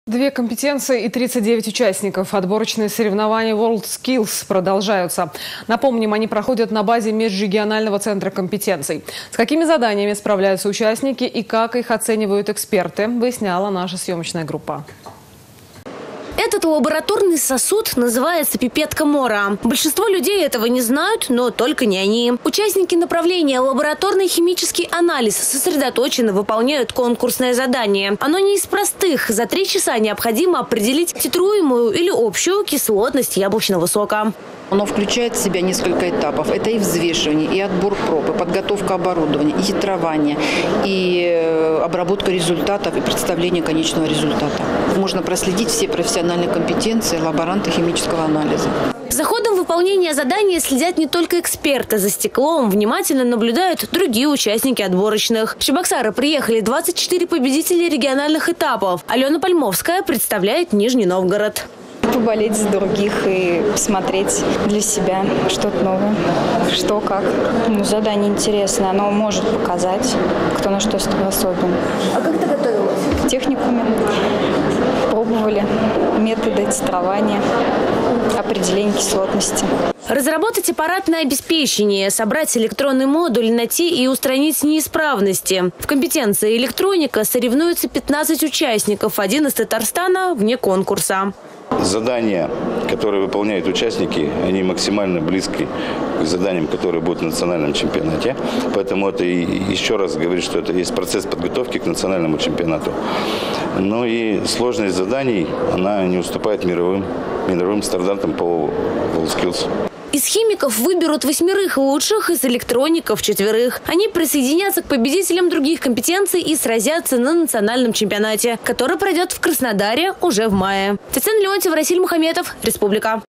2 компетенции и 39 участников. Отборочные соревнования WorldSkills продолжаются. Напомним, они проходят на базе межрегионального центра компетенций. С какими заданиями справляются участники и как их оценивают эксперты, выясняла наша съемочная группа. Этот лабораторный сосуд называется пипетка Мора. Большинство людей этого не знают, но только не они. Участники направления лабораторный химический анализ сосредоточенно выполняют конкурсное задание. Оно не из простых. За 3 часа необходимо определить титруемую или общую кислотность яблочного сока. Оно включает в себя несколько этапов. Это и взвешивание, и отбор проб, и подготовка оборудования, и титрование, и обработка результатов, и представление конечного результата. Можно проследить все профессиональные компетенции лаборанта химического анализа. За ходом выполнения задания следят не только эксперты. За стеклом внимательно наблюдают другие участники отборочных. В Чебоксары приехали 24 победителей региональных этапов. Алена Пальмовская представляет Нижний Новгород. Поболеть за других и посмотреть для себя что-то новое, что как. Задание интересное, оно может показать, кто на что способен. А как ты готовилась? В техникуме пробовали методы титрования, определения кислотности. Разработать аппаратное обеспечение, собрать электронный модуль, найти и устранить неисправности. В компетенции электроника соревнуются 15 участников, один из Татарстана вне конкурса. Задания, которые выполняют участники, они максимально близки к заданиям, которые будут в национальном чемпионате. Поэтому это и еще раз говорит, что это есть процесс подготовки к национальному чемпионату. Но и сложность заданий, она не уступает мировым стандартам по WorldSkills. Из химиков выберут 8 лучших, из электроников 4. Они присоединятся к победителям других компетенций и сразятся на национальном чемпионате, который пройдет в Краснодаре уже в мае. Татьяна Леонтьева, Расиль Мухаметов, Республика.